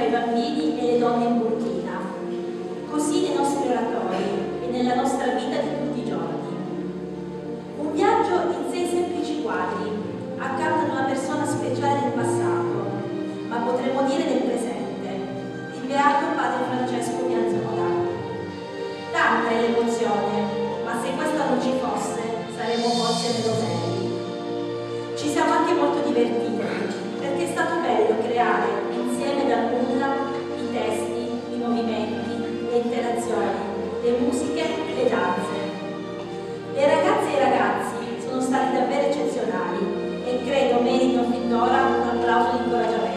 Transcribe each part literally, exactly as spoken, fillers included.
i bambini e le donne in Burkina, così nei nostri oratori e nella nostra vita di tutti i giorni. Un viaggio in sei semplici quadri, accanto ad una persona speciale del passato, ma potremmo dire del presente, il beato padre Francesco Piazzolla. Tanta è l'emozione, ma se questa non ci fosse, saremmo forse meno belli. Ci siamo anche molto divertiti, perché è stato bello creare insieme dal nulla i testi, i movimenti, le interazioni, le musiche, le danze. Le ragazze e i ragazzi sono stati davvero eccezionali e credo meritino fin d'ora un applauso di incoraggiamento.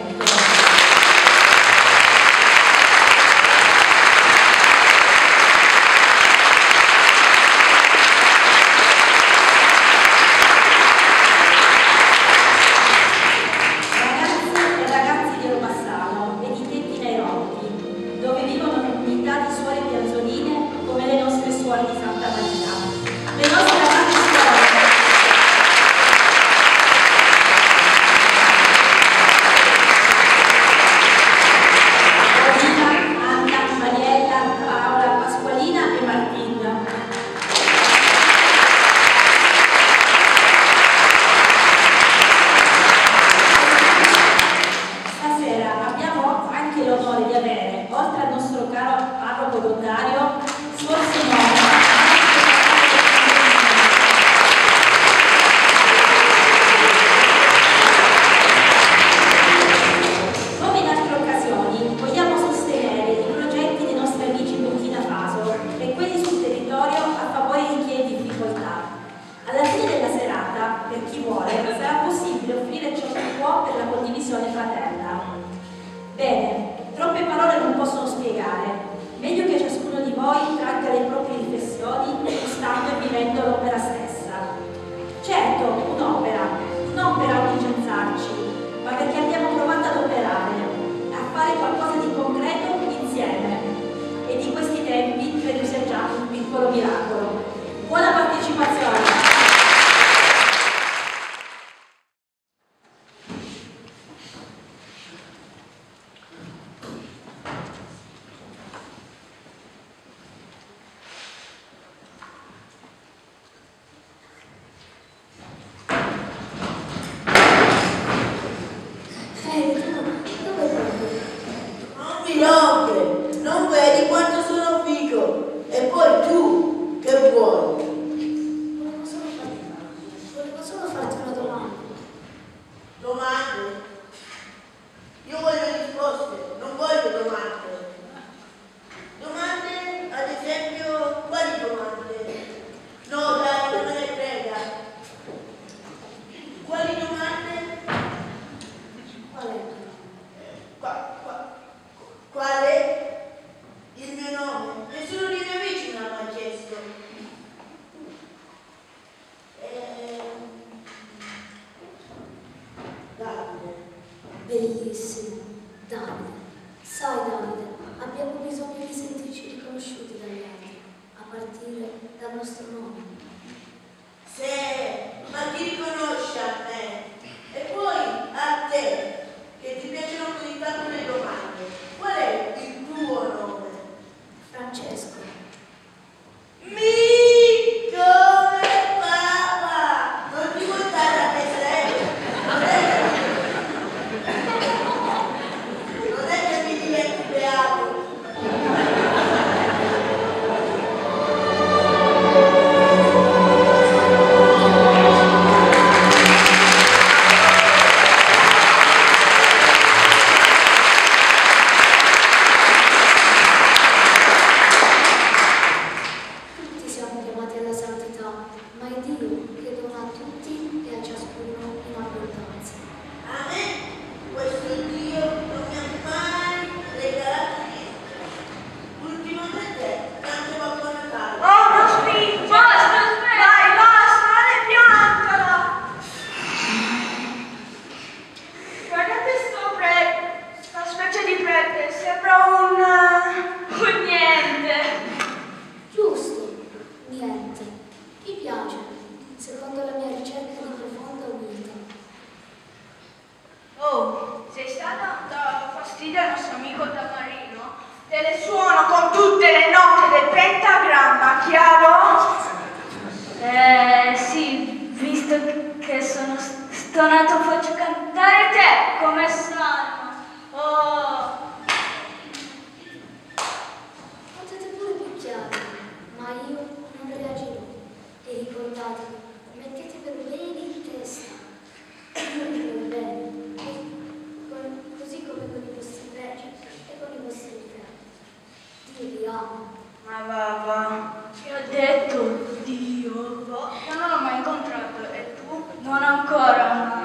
Beato. Te le suono con tutte le note del pentagramma, chiaro? Eh, sì, visto che sono stonato faccio cantare te come salmo. Oh! Potete pure picchiare, ma io non reagirò. E ricordatevi, mettete per bene in testa. Non per bene, con- così come con i vostri pregi e con i vostri difetti. Dio vi ama. Ma va, va. Ti ho detto Dio, io non l'ho mai incontrato e tu non ancora, ma...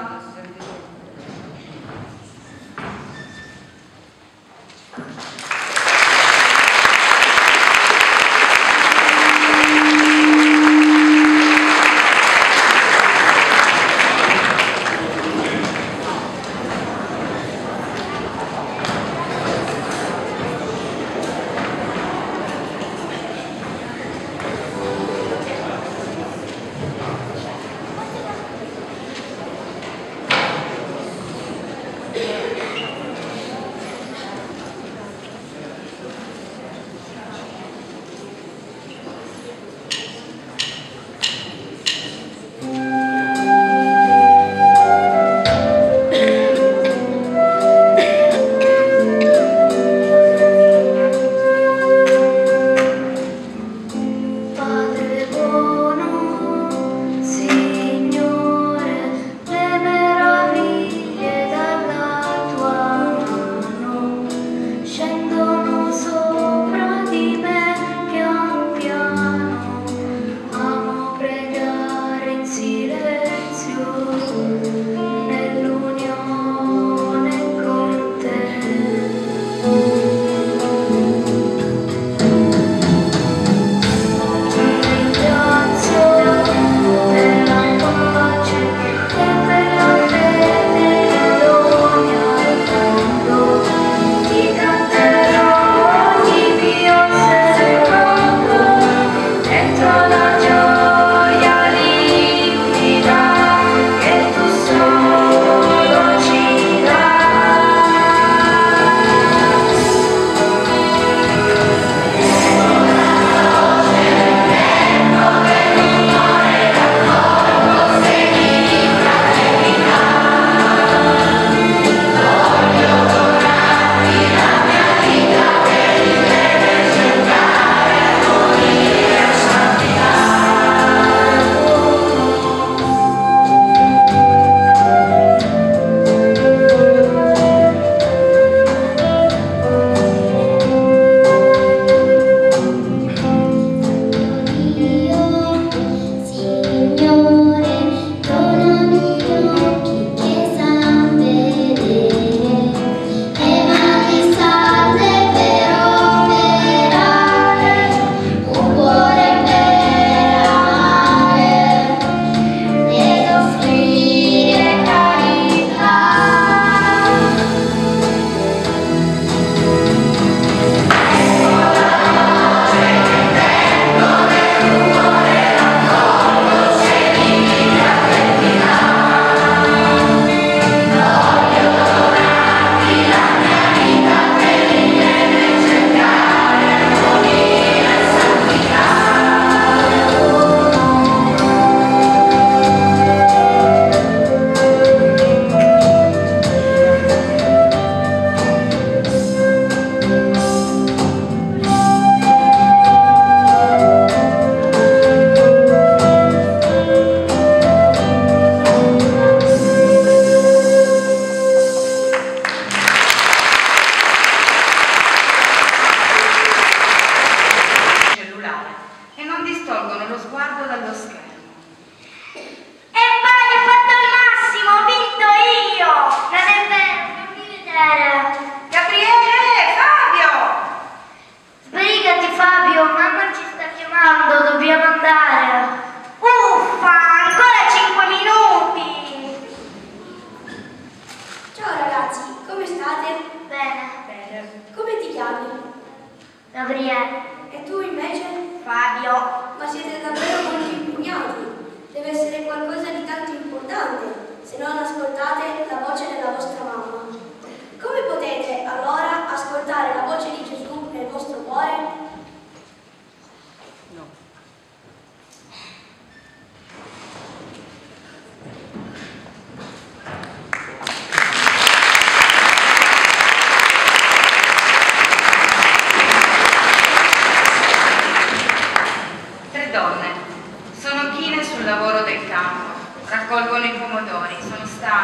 Gabriele. E tu invece? Fabio. Ma siete davvero molto impegnati. Deve essere qualcosa di tanto importante, se non ascoltate la voce della vostra mamma. Come potete allora ascoltare la voce di Gesù nel vostro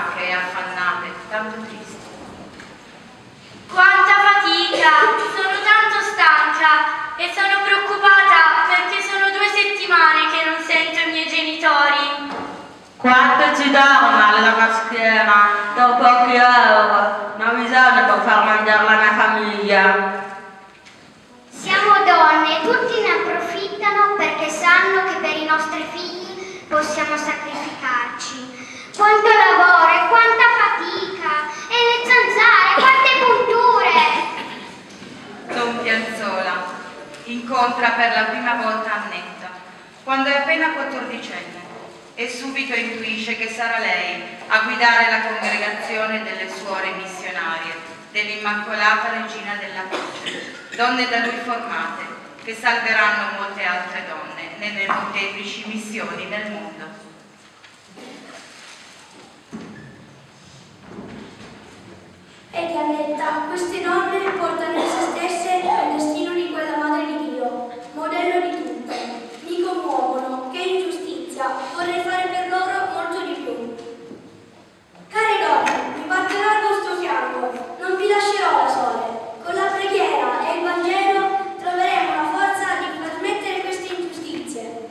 stanche e affannate, tanto tristi. Quanta fatica! Sono tanto stanca e sono preoccupata perché sono due settimane che non sento i miei genitori. Quanto ci dà male la schiena? Da pochi euro, non bisogna per far mangiare la mia famiglia. Siamo donne, tutti ne approfittano perché sanno che per i nostri figli possiamo sacrificarci. Quanto lavoro e quanta fatica! E le zanzare, quante punture! Don Piazzola incontra per la prima volta Annetta, quando è appena quattordicenne, e subito intuisce che sarà lei a guidare la congregazione delle suore missionarie dell'Immacolata Regina della Pace, donne da lui formate, che salveranno molte altre donne nelle molteplici missioni nel mondo. Vedi Annetta, queste donne portano in se stesse il destino di quella Madre di Dio, modello di tutte. Mi commuovono, che ingiustizia, vorrei fare per loro molto di più. Care donne, vi batterò al vostro fianco, non vi lascerò da sole. Con la preghiera e il Vangelo troveremo la forza di far smettere queste ingiustizie.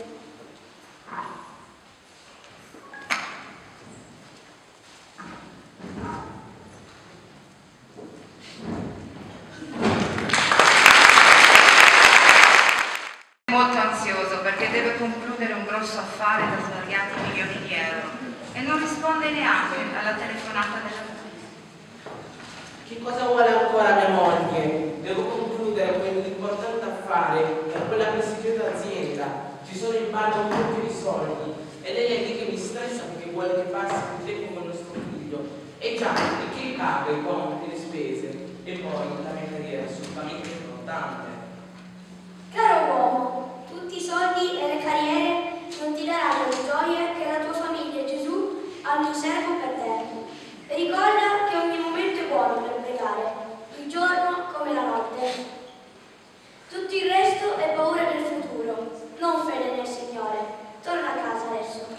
Molto ansioso perché deve concludere un grosso affare da svariati milioni di euro e non risponde neanche alla telefonata della police. Che cosa vuole ancora mia moglie? Devo concludere quell'importante affare per quella prestigiosa azienda. Ci sono in ballo un po' di soldi e lei è lì che mi stressa perché vuole che passi più tempo con il nostro figlio. E già, di chi paga i conti, le spese? E poi la mia carriera è assolutamente importante. Caro uomo, tutti i soldi e le carriere non ti daranno le gioie che la tua famiglia e Gesù hanno in serbo per te. E ricorda che ogni momento è buono per pregare, il giorno come la notte. Tutto il resto è paura del futuro, non fede nel Signore. Torna a casa adesso.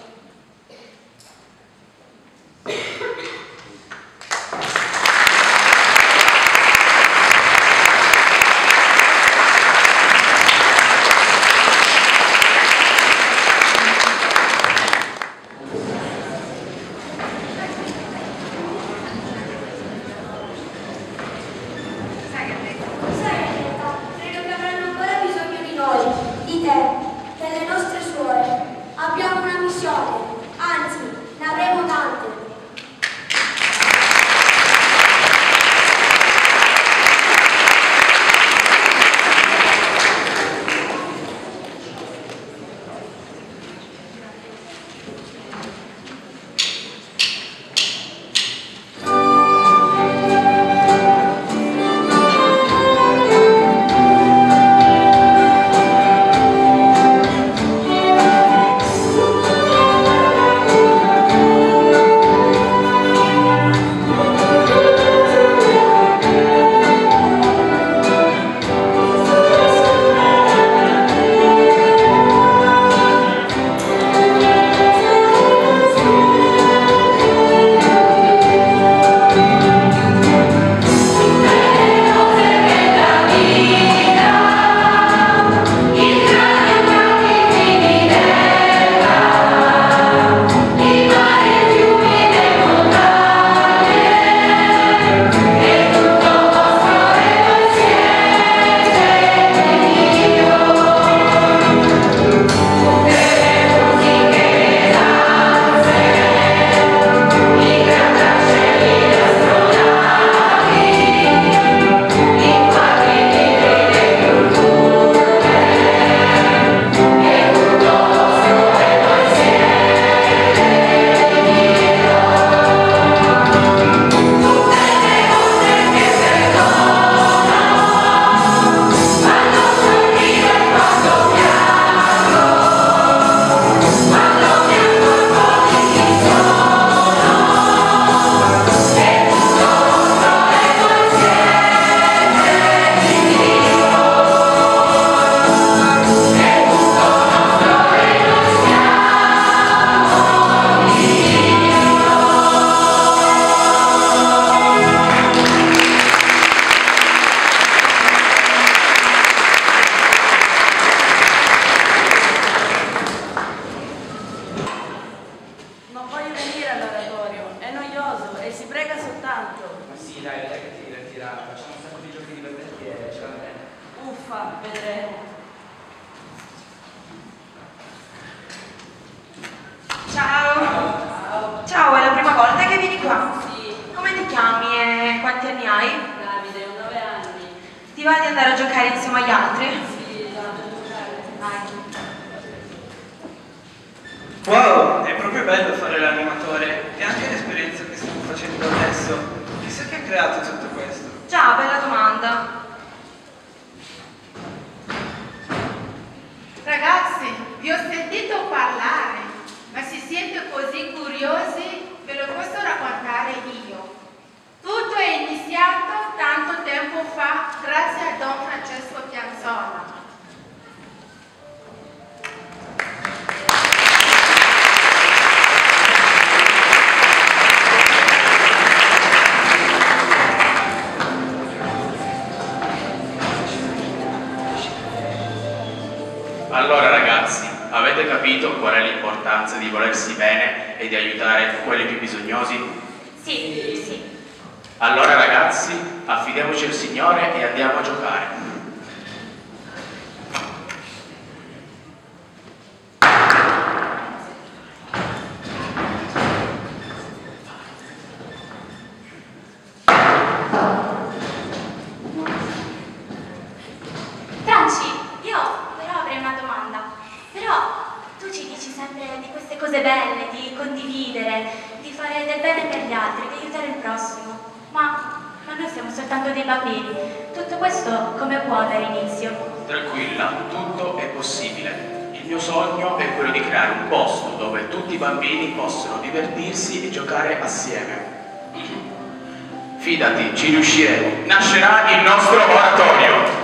e si prega soltanto. Ma sì, dai, dai che ti divertirà. Facciamo un sacco di giochi divertenti e ce la bene. Uffa, vedremo. Ciao. Ciao. Ciao, è la prima volta che vieni qua? Sì. Come ti chiami e quanti anni hai? Davide, ho nove anni. Ti va di andare a giocare insieme agli altri? Sì, vado a giocare. Vai. Wow, è proprio bello fare l'animatore e anche l'esperienza che stiamo facendo adesso. Chissà chi ha creato tutto questo. Già, bella domanda. Ragazzi, vi ho sentito parlare, ma se siete così curiosi ve lo posso raccontare io. Tutto è iniziato tanto tempo fa grazie a Don Francesco Piazzolla. Allora ragazzi, avete capito qual è l'importanza di volersi bene e di aiutare quelli più bisognosi? Sì, sì. Allora ragazzi, affidiamoci al Signore e andiamo a giocare. Franci, io però avrei una domanda. Però tu ci dici sempre di queste cose belle, di condividere, di fare del bene per gli altri, di aiutare il prossimo. Ma, ma noi siamo soltanto dei bambini. Tutto questo come può avere inizio? Tranquilla, tutto è possibile. Il mio sogno è quello di creare un posto dove tutti i bambini possono divertirsi e giocare assieme. Fidati, ci riusciremo. Nascerà il nostro oratorio.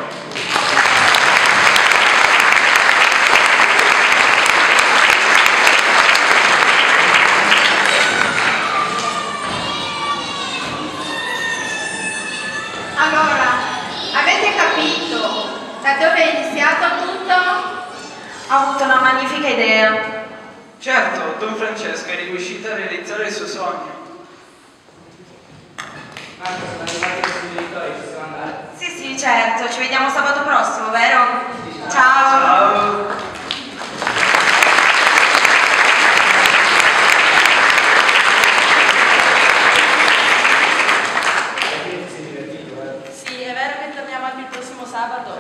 Allora, avete capito da dove è iniziato tutto? Ha avuto una magnifica idea. Certo, Don Francesco è riuscito a realizzare il suo sogno. Marco, sono arrivati i tuoi genitori, ci possiamo andare? Sì, sì, certo. Ci vediamo sabato prossimo, vero? Ciao. Ciao. Sì, è vero che torniamo anche il prossimo sabato?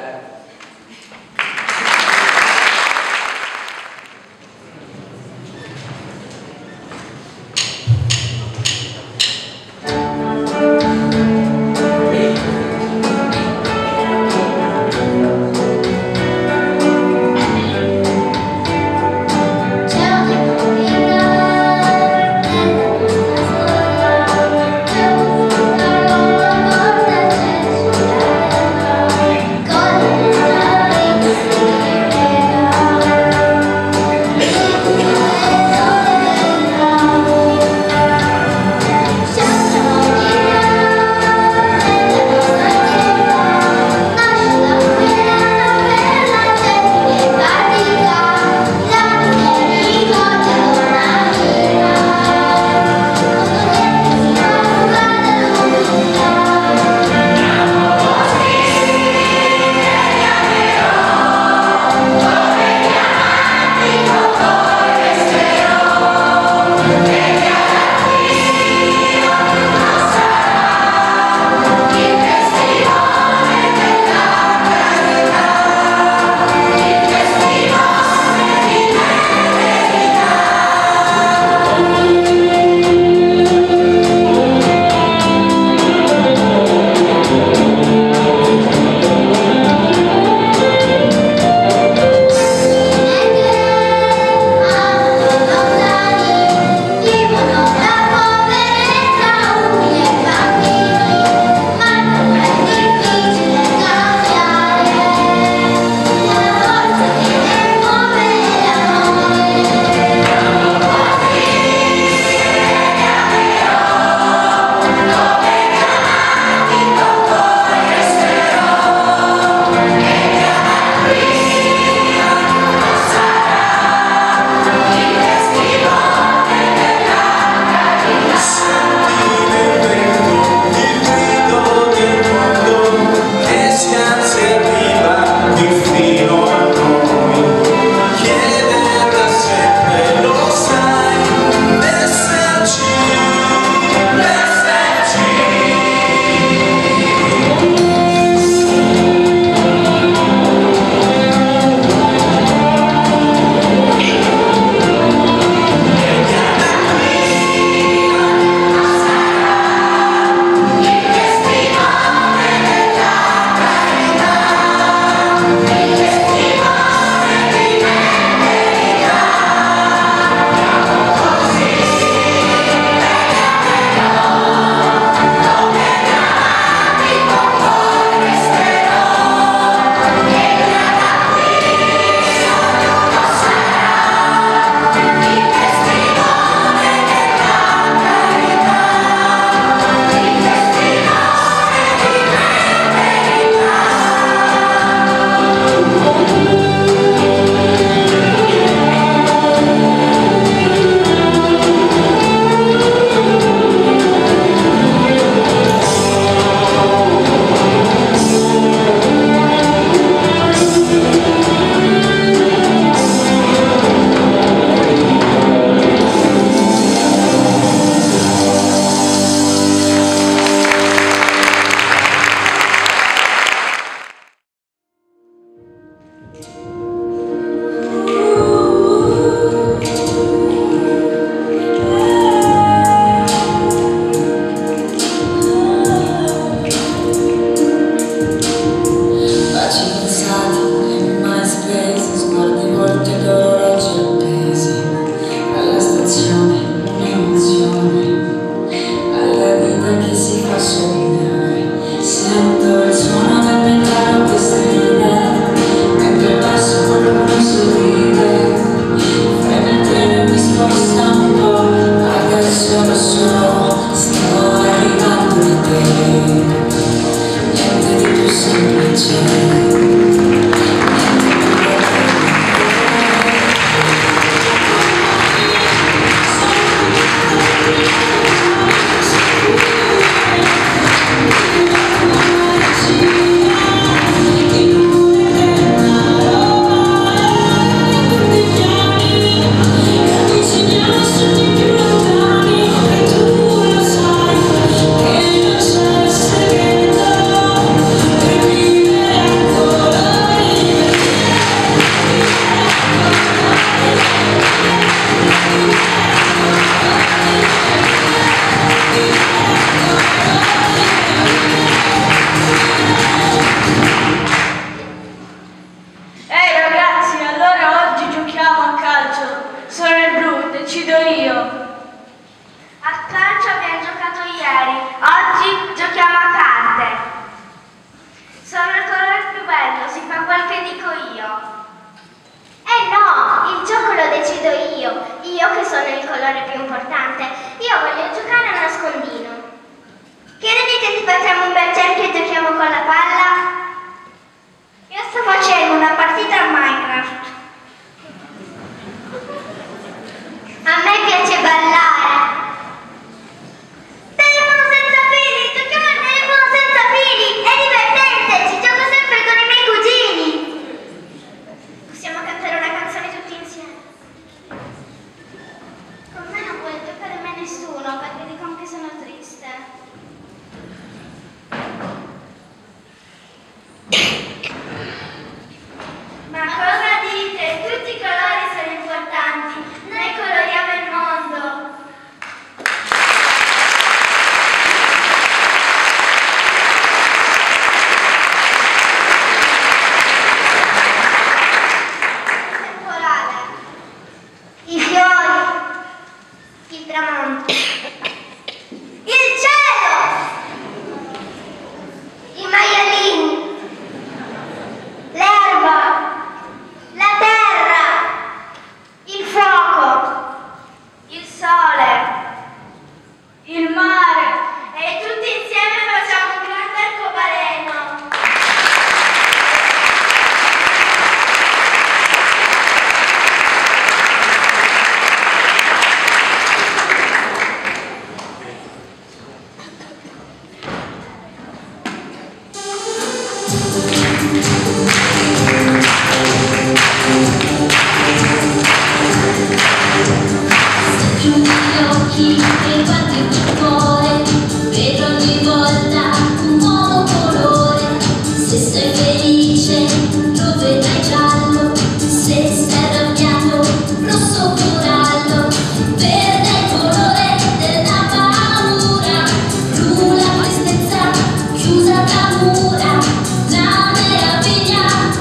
Chiusa la mura, una meraviglia.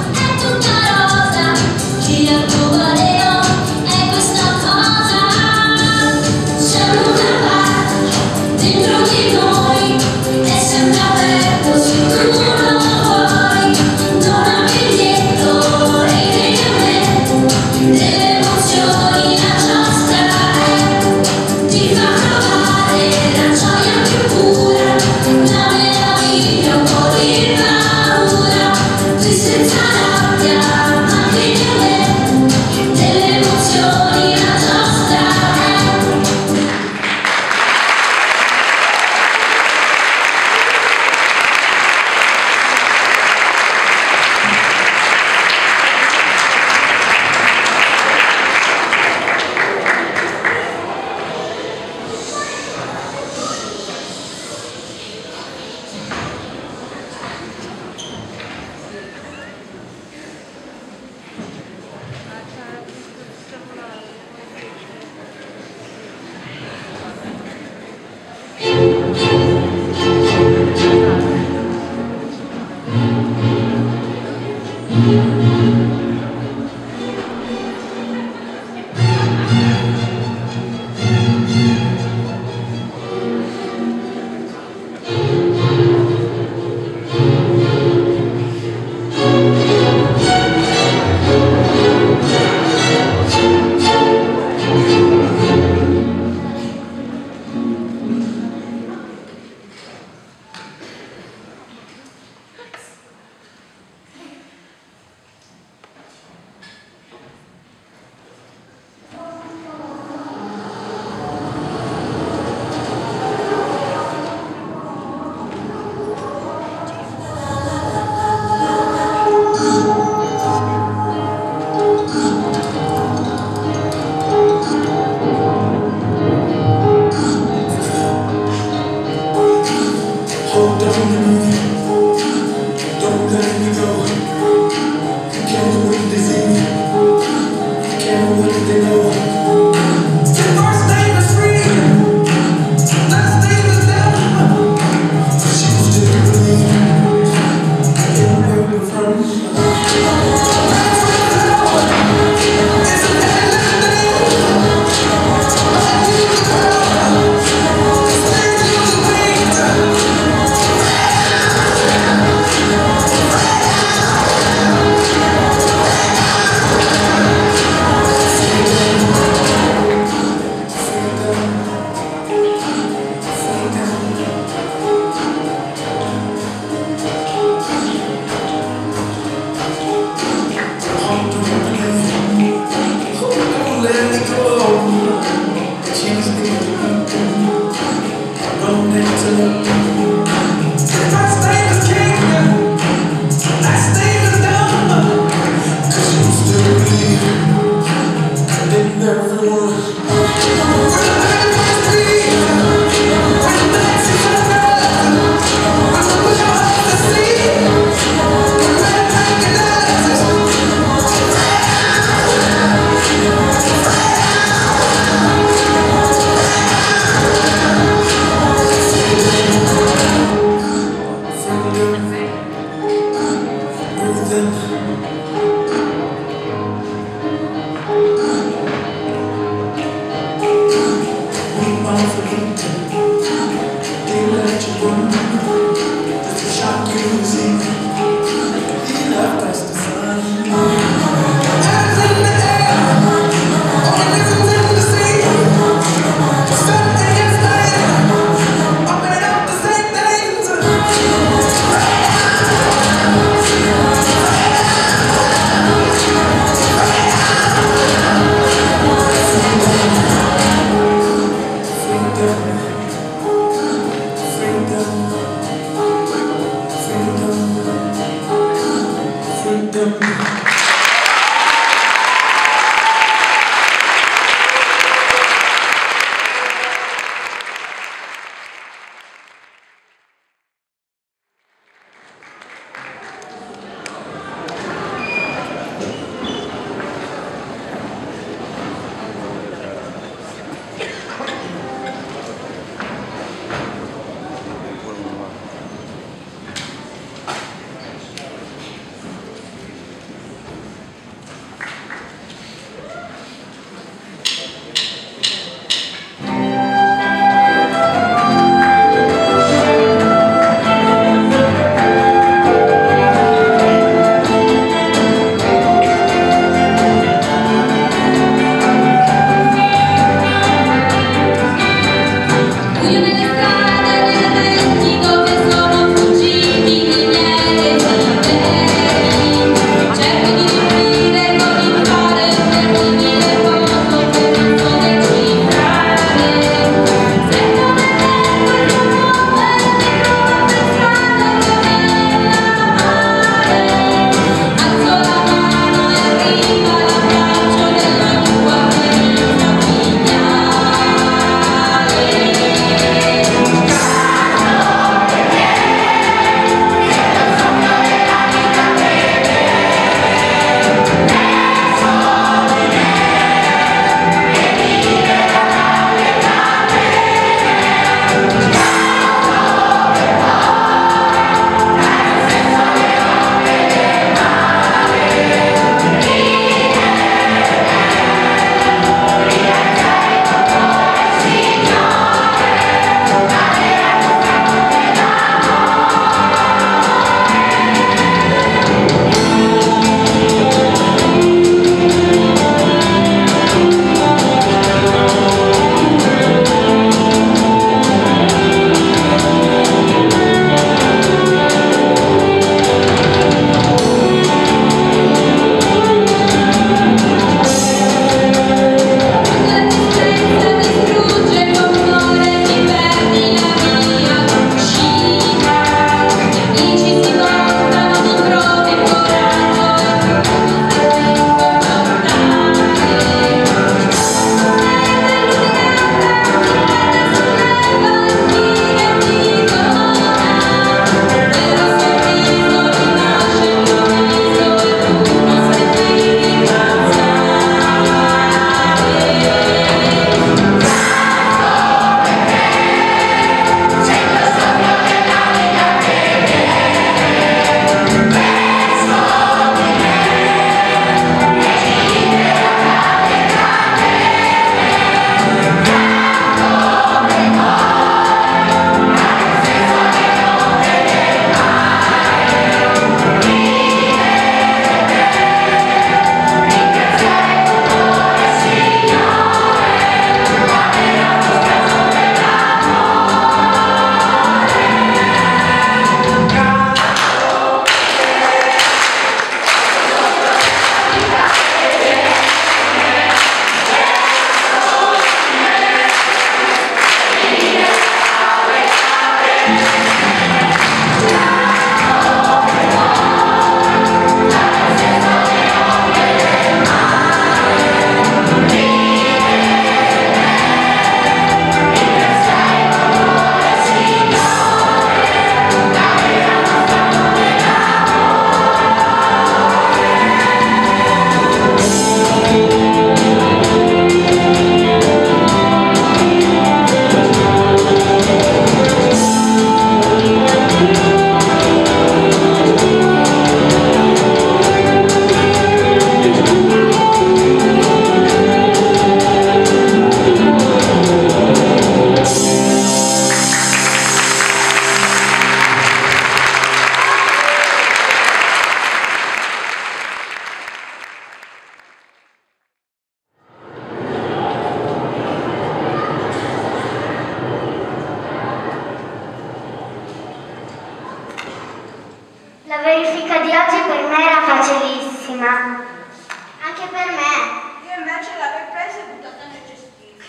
La verifica di oggi per me era facilissima. Anche per me. Io invece l'avevo presa e buttata nel cestino.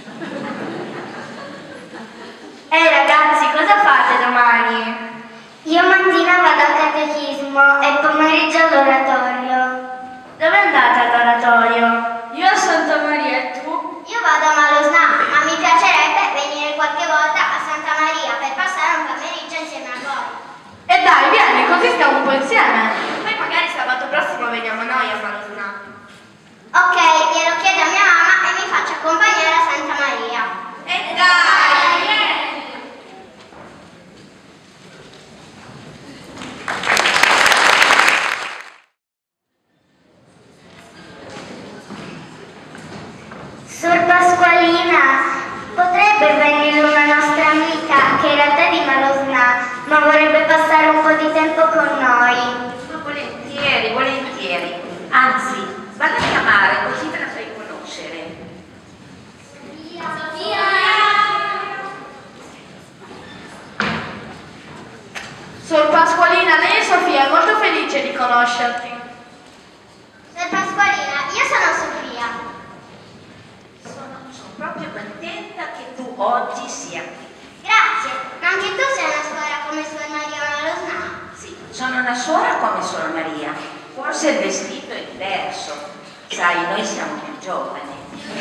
Ehi ragazzi, cosa fate domani? Io mattina vado al catechismo e pomeriggio all'oratorio. Dove andate all'oratorio? Io a Santa Maria e tu? Io vado a Malosna, ma mi piacerebbe venire qualche volta a Santa Maria per passare un pomeriggio insieme a voi. E dai, vieni, così stiamo un po' insieme. Poi magari sabato prossimo veniamo noi a Malosna. Ok, glielo chiedo a mia mamma e mi faccio accompagnare a Santa Maria. E dai! Sor Pasqualina, potrebbe venire una nostra amica che in realtà è di Malosna, ma vorrebbe passare un po' di tempo con noi. Ma volentieri, volentieri. Anzi, vado a chiamare così te la fai conoscere. Sofia! Sofia! Sor Pasqualina, lei è Sofia, è molto felice di conoscerti. Sor Pasqualina, io sono Sofia. Sono, sono proprio contenta che tu oggi sia qui. Grazie, ma anche tu sei una suora come Suor Maria Malosna? Sì, sono una suora come Suor Maria. Forse il vestito è diverso. Sai, noi siamo più giovani.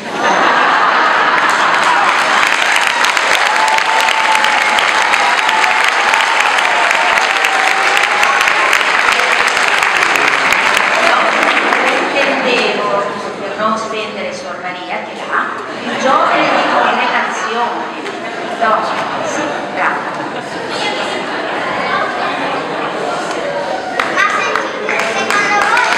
Per non spendere Suor Maria che là, più giovane di congregazione. No, sì, brava. Ma sentite, secondo voi...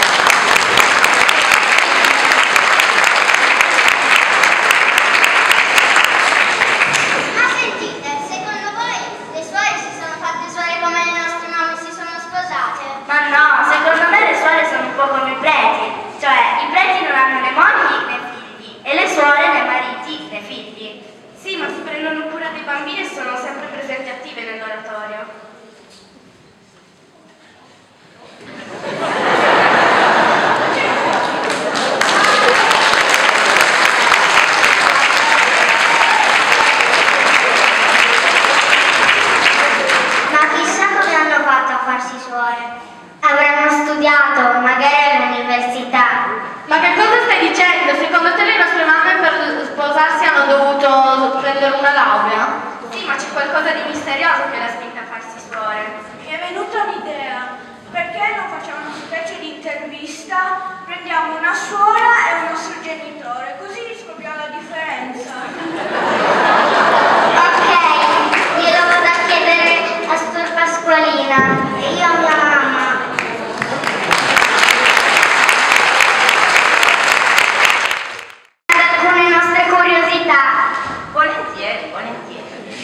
Ma sentite, secondo voi le suore si sono fatte suore come le nostre mamme si sono sposate? Ma no, secondo me le suore sono un po' come i preti, cioè i preti non hanno né mogli né figli e le suore né mariti né figli. Sì, ma si prendono cura dei bambini e sono sempre presenti attive nell'oratorio. Ma chissà come hanno fatto a farsi suore. Avranno studiato, magari all'università. Ma che cosa stai dicendo? Secondo te le nostre mamme per sposarsi hanno dovuto prendere una laurea? Sì, ma c'è qualcosa di misterioso che l'ha spinta a farsi suore. Mi è venuta un'idea. Perché non facciamo una specie di intervista? Prendiamo una suora e un nostro genitore, così scopriamo la differenza. Ok, glielo vado a chiedere a Sor Pasqualina e io a mia mamma. Ad alcune nostre curiosità. Volentieri, volentieri.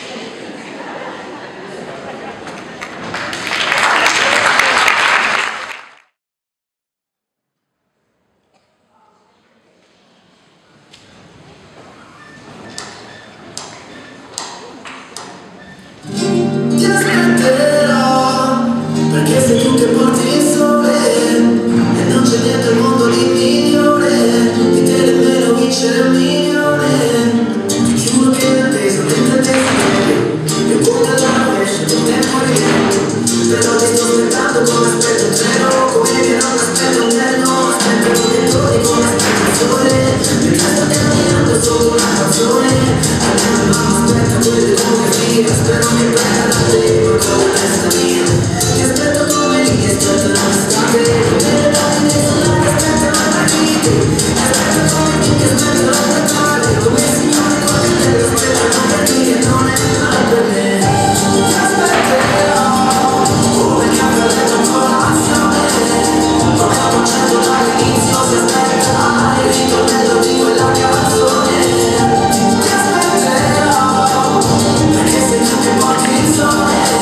Ti aspetterò, perché sei tu che porti il sole e non c'è niente al mondo di migliore di te, nemmeno vincere il milione. Ti giuro che mi attesa, mentre te sei io conto la rovescia del tempo rientro, però ti sto aspettando come aspetto un treno, come che non aspetto un treno, aspetto i roditori come aspetto il sole, mentre sto camminando sotto una canzone, alla mia mamma aspetta quelle fotografie, spero che prenda da te qualcosa in testa mia, ti aspetto come lì, aspetto la estate, come le date nei solari, aspetto la partita, ti aspetto come chi ti aspetta la Natale, come il Signore con il cielo, aspetta per dire non è mai per me, ti aspetterò, come che avrà letto un po' la passione, come ho conciato dall'inizio, si aspetta il ritornello di quella canzone, ti aspetterò, perché sei tu che porti il sole.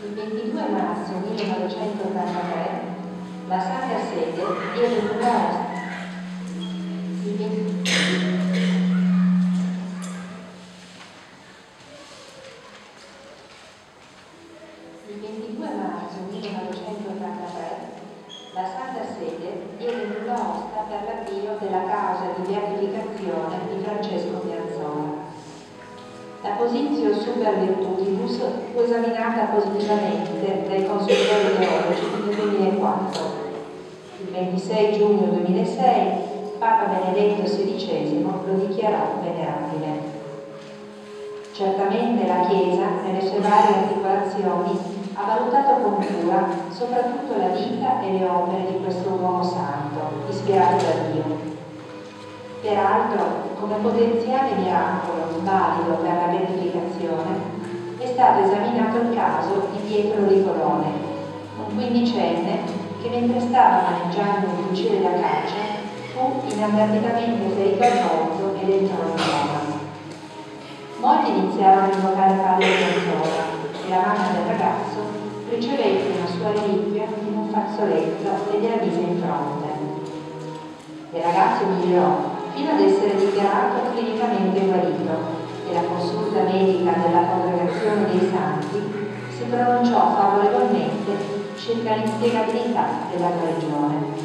Il ventidue marzo millenovecentottantatré la Santa Sede diede nulla osta. Il ventidue marzo millenovecentottantatré la Santa Sede diede nulla osta per l'avvio della causa di beatificazione di Francesco Piazzolla. La Positio Super Virtutibus fu esaminata positivamente dai consultori teologi nel duemilaquattro. Il ventisei giugno duemilasei Papa Benedetto sedicesimo lo dichiarò venerabile. Certamente la Chiesa, nelle sue varie articolazioni, ha valutato con cura soprattutto la vita e le opere di questo uomo santo, ispirato da Dio. Peraltro, come potenziale miracolo valido per la beatificazione, è stato esaminato il caso di Pietro Ricolone, un quindicenne che mentre stava maneggiando un fucile da caccia fu inavvertitamente ferito al volto ed entrò in coma. Molti iniziarono a invocare Padre Piazzolla e la mamma del ragazzo ricevette una sua reliquia in un fazzoletto e gliela mise in fronte. Il ragazzo migliorò fino ad essere dichiarato clinicamente guarito e la consulta medica della Congregazione dei Santi si pronunciò favorevolmente circa l'inspiegabilità della guarigione.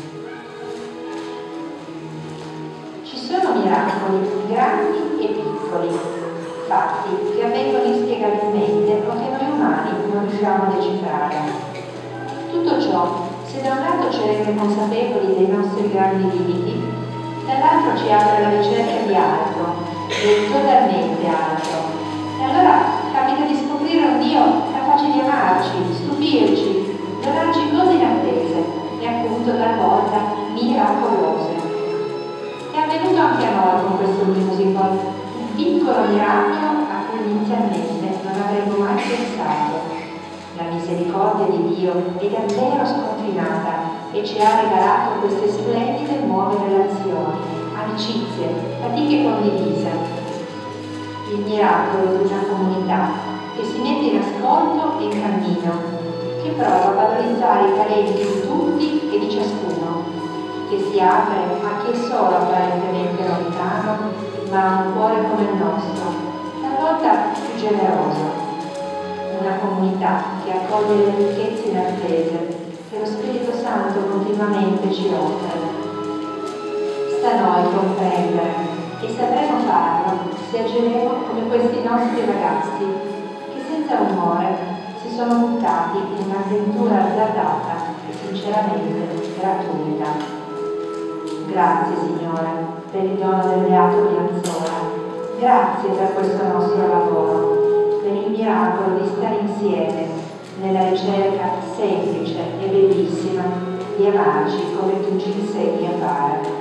Ci sono miracoli grandi e piccoli, fatti che avvengono inspiegabilmente o che noi umani non riusciamo a decifrare. Tutto ciò, se da un lato ci rende consapevoli dei nostri grandi limiti, dall'altro ci apre la ricerca di altro, di totalmente altro. E allora capita di scoprire un Dio capace di amarci, stupirci, donarci cose inattese e appunto talvolta miracolose. È avvenuto anche a noi con questo musical, un piccolo miracolo a cui inizialmente non avremmo mai pensato. La misericordia di Dio è davvero sconfinata e ci ha regalato queste splendide nuove relazioni, amicizie, fatiche condivise. Il miracolo di una comunità che si mette in ascolto e in cammino, che prova a valorizzare i talenti di tutti e di ciascuno, che si apre a chi è solo apparentemente lontano, ma ha un cuore come il nostro, talvolta più generoso. Una comunità che accoglie le ricchezze inattese che lo Spirito Santo continuamente ci offre. Sta a noi comprendere e sapremo farlo se agiremo come questi nostri ragazzi che senza rumore si sono buttati in un'avventura azzardata e sinceramente gratuita. Grazie Signore per il dono del Beato Piazzolla, grazie per questo nostro lavoro, per il miracolo di stare insieme nella ricerca semplice e bellissima di amarci come tu ci insegni a fare.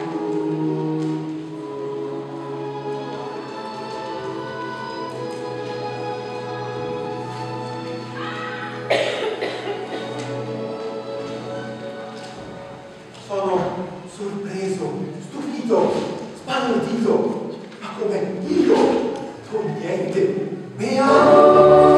Sono sorpreso, stupito, spaventito, ma come io, con niente, mi amo.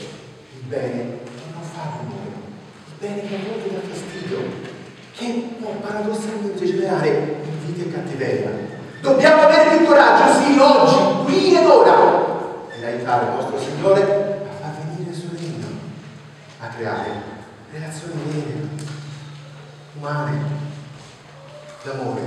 Che non paradossalmente generare invidia e cattiveria. Dobbiamo avere più coraggio, sì, oggi, qui ed ora, ed aiutare il nostro Signore a far venire il suo regno, a creare relazioni vere, umane, d'amore.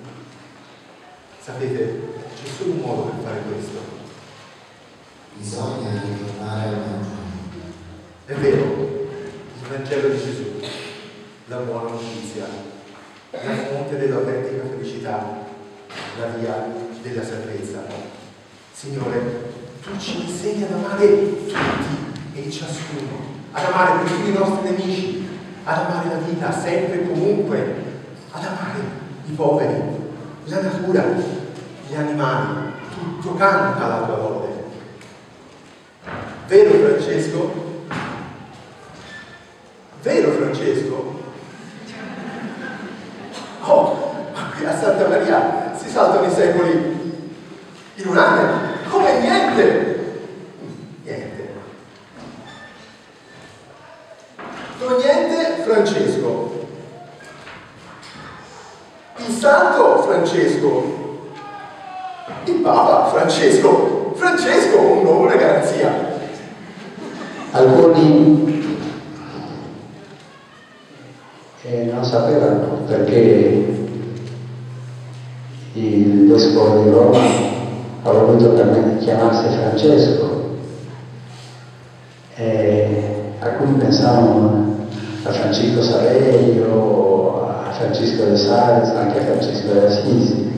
Sapete, c'è solo un modo per fare questo. Bisogna ritornare al mondo. È vero, il Vangelo di Gesù, la buona notizia, la fonte dell'autentica felicità, la via della salvezza. Signore, tu ci insegni ad amare tutti e ciascuno, ad amare tutti i nostri nemici, ad amare la vita sempre e comunque, ad amare i poveri, la natura, gli animali, tutto canta la tua lode. Vero Francesco? Vero Francesco? Oh, ma qui a Santa Maria si saltano i secoli in un anno, come niente! Niente. Non niente Francesco. Il santo Francesco. Il Papa Francesco. Francesco, un nome, una garanzia. Alcuni eh, non sapevano perché il vescovo di Roma ha voluto chiamarsi Francesco, e alcuni pensavano a Francesco Saverio, a Francesco de Sales, anche a Francesco de Assisi.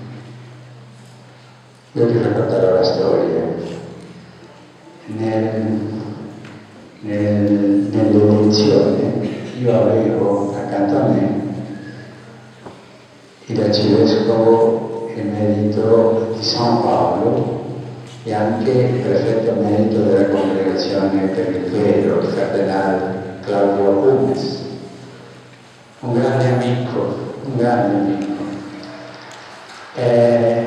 Io vi racconterò la storia. Nel, nel, nell'elezione io avevo accanto a me il arcivescovo emerito di San Paolo e anche il prefetto emerito della congregazione per il clero, il cardinale Claudio Acunes, un grande amico, un grande amico. E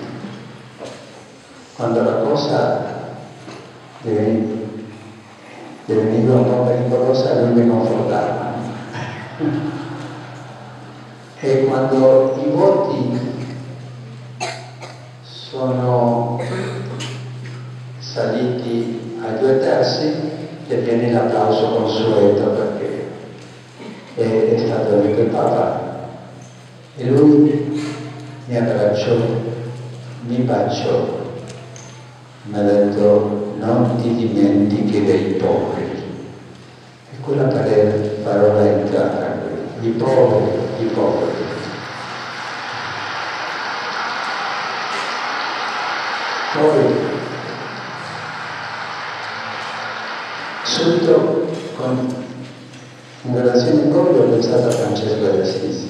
quando la cosa diveniva un po' pericolosa, lui mi confortava. E quando i voti sono saliti a due terzi, e viene l'applauso consueto perché è, è stato eletto il Papa. E lui mi abbracciò, mi baciò, mi ha detto: non ti dimentichi dei poveri. E quella parola è entrata qui, i poveri, i poveri. Poi, subito, con, in relazione con lui, ho pensato a Francesco de Assisi.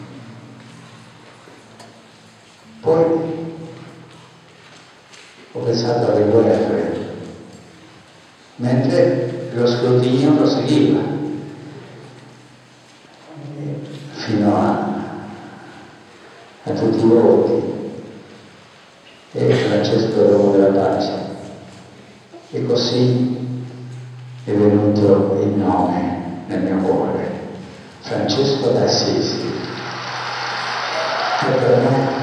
Poi ho pensato alle guerre, mentre lo scrutinio proseguiva fino a, a tutti i voti, e Francesco l'uomo della pace. E così è venuto il nome nel mio cuore, Francesco d'Assisi. E per me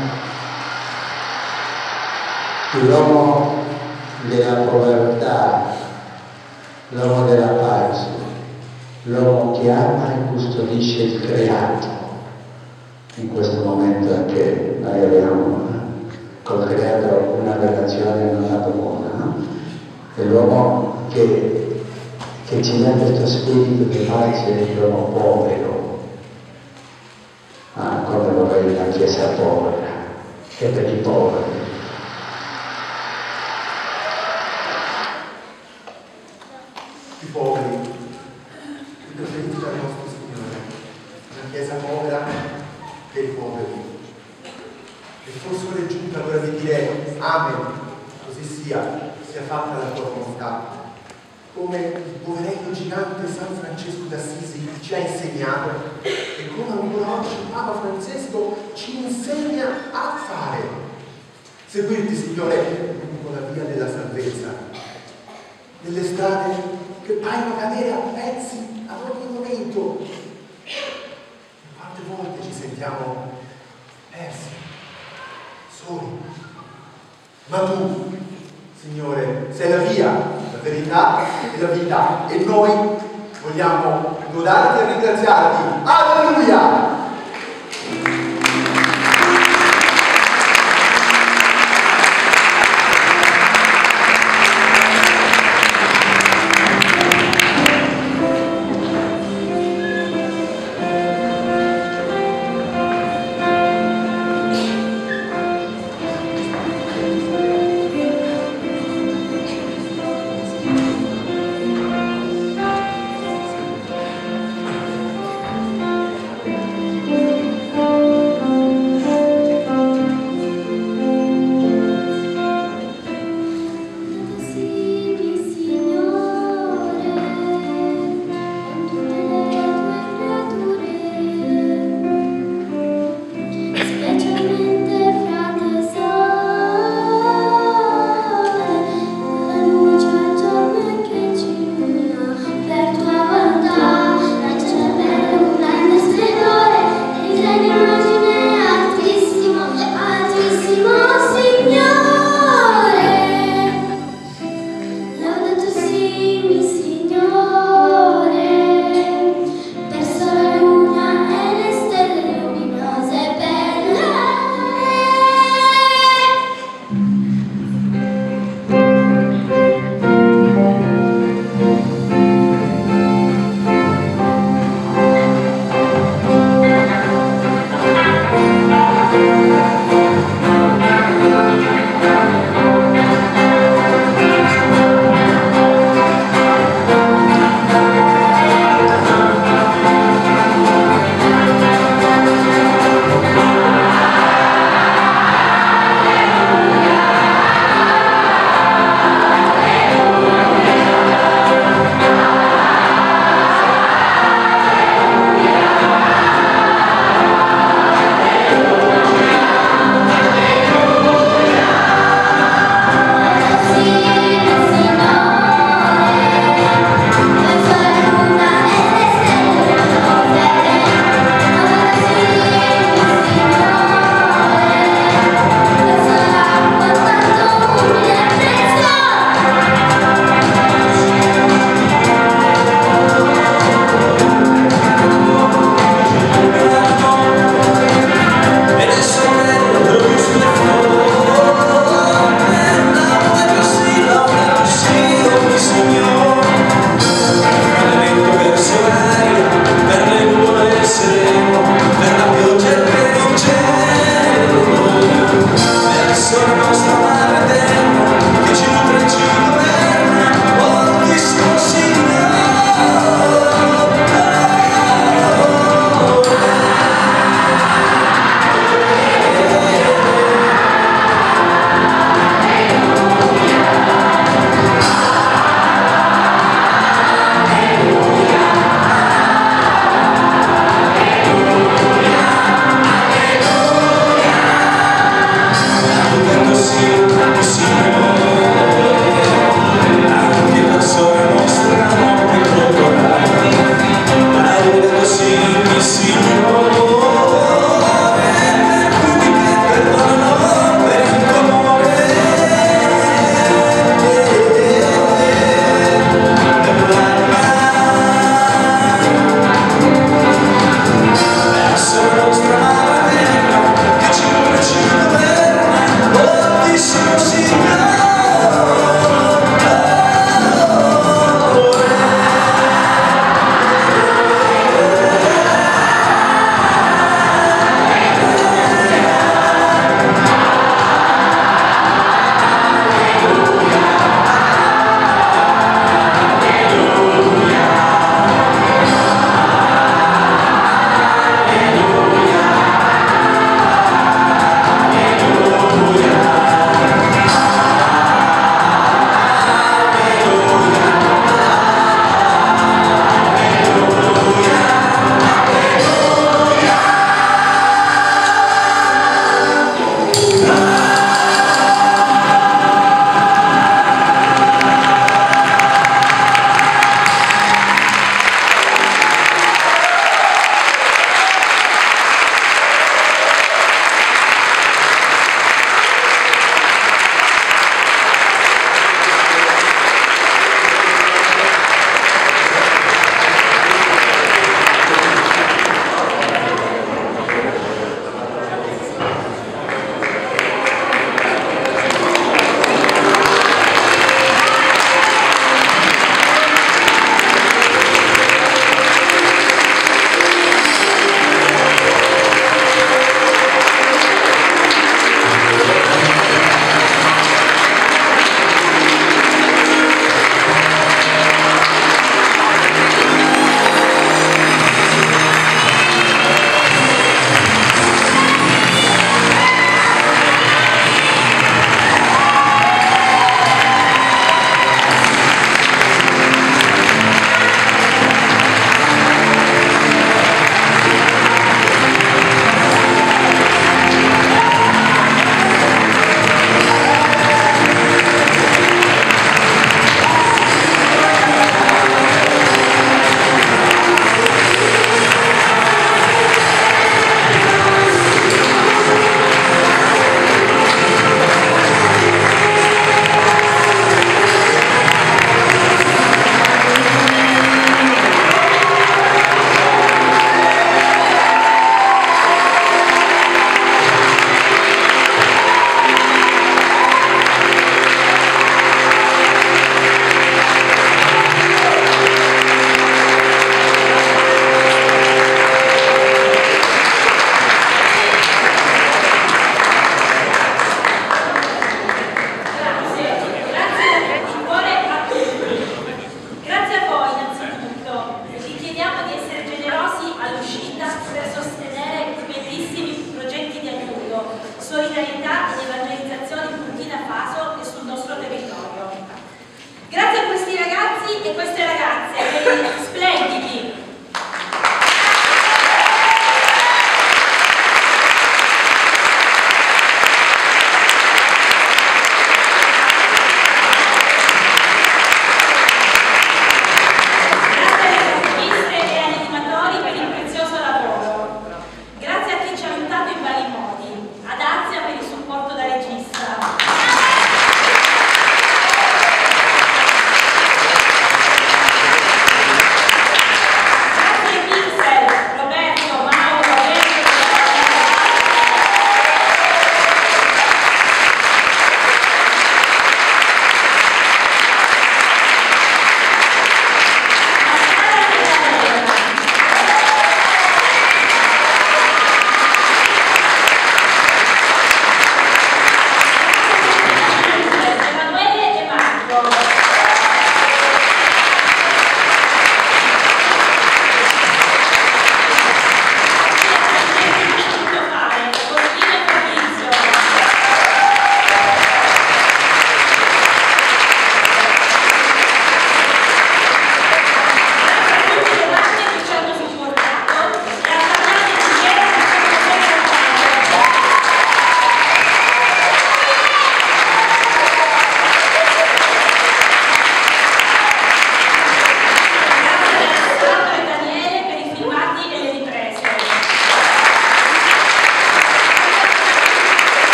l'uomo della povertà, l'uomo della pace, l'uomo che ama e custodisce il creato. In questo momento anche noi abbiamo col creato una relazione non tanto buona, no? È l'uomo che, che ci dà questo spirito di pace, l'uomo povero, ah, come vorrei una chiesa povera, e per i poveri. I poveri, i preferiti dal nostro Signore, una chiesa povera per i poveri. E forse ora è giunta l'ora di dire Amen, così sia, sia fatta la tua volontà. Come il poveretto gigante San Francesco d'Assisi ci ha insegnato, e come ancora oggi Papa Francesco ci insegna a fare. Seguirti, Signore, lungo la via della salvezza, nelle strade che paiono cadere a pezzi ad ogni momento. Quante volte ci sentiamo persi, soli. Ma tu, Signore, sei la via, la verità e la vita, e noi vogliamo lodarti e ringraziarti. Alleluia!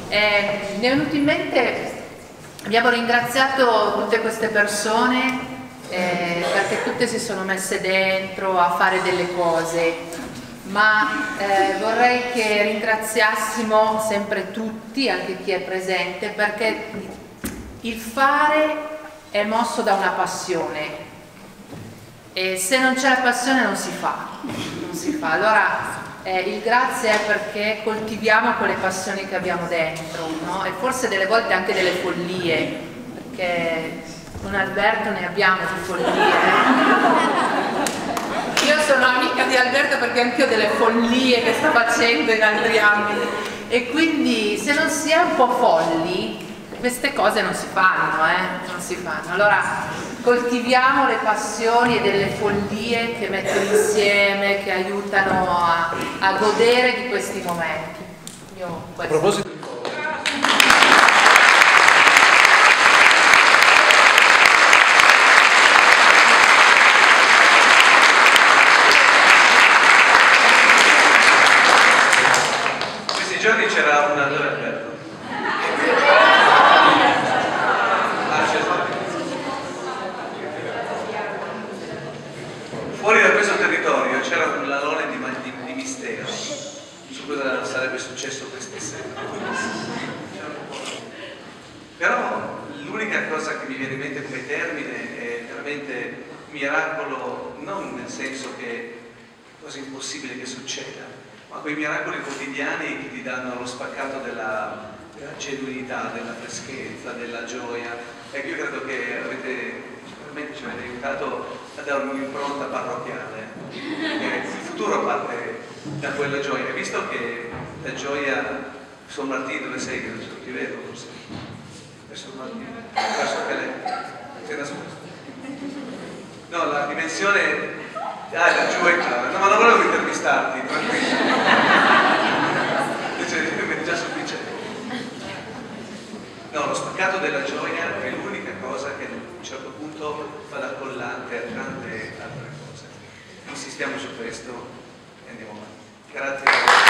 Eh, mi è venuto in mente, abbiamo ringraziato tutte queste persone eh, perché tutte si sono messe dentro a fare delle cose, ma eh, vorrei che ringraziassimo sempre tutti, anche chi è presente, perché il fare è mosso da una passione e se non c'è la passione non si fa, non si fa. Allora eh, il grazie è perché coltiviamo quelle passioni che abbiamo dentro, no? E forse delle volte anche delle follie, perché con Alberto ne abbiamo di follie. Io sono amica di Alberto perché anch'io ho delle follie che sta facendo in altri ambiti e quindi se non si è un po' folli queste cose non si fanno, eh? Non si fanno. Allora coltiviamo le passioni e delle follie che mettono insieme, che aiutano a, a godere di questi momenti. Io a proposito questi giorni c'era una... dove è Alberto? Fuori da questo territorio c'era un lalone di, di, di mistero su cosa sarebbe successo queste sere. Però l'unica cosa che mi viene in mente come termine è veramente miracolo, non nel senso che è cosa impossibile che succeda, ma quei miracoli quotidiani che ti danno lo spaccato della, della genuinità, della freschezza, della gioia. Ecco, io credo che avete veramente ci avete aiutato a dare un'impronta parrocchiale. Il futuro parte da quella gioia. E visto che la gioia, San Martino, dove sei? Che non ti vedo forse. San Martino, verso Calais. Sei nascosto. No, la dimensione. Ah, da giù è chiaro. No, ma non volevo intervistarti, tranquillo. Invece mi è già sufficiente. No, lo spaccato della gioia è l'unica cosa che a un certo punto fa da collante a tante altre cose. Insistiamo su questo e andiamo avanti. Grazie.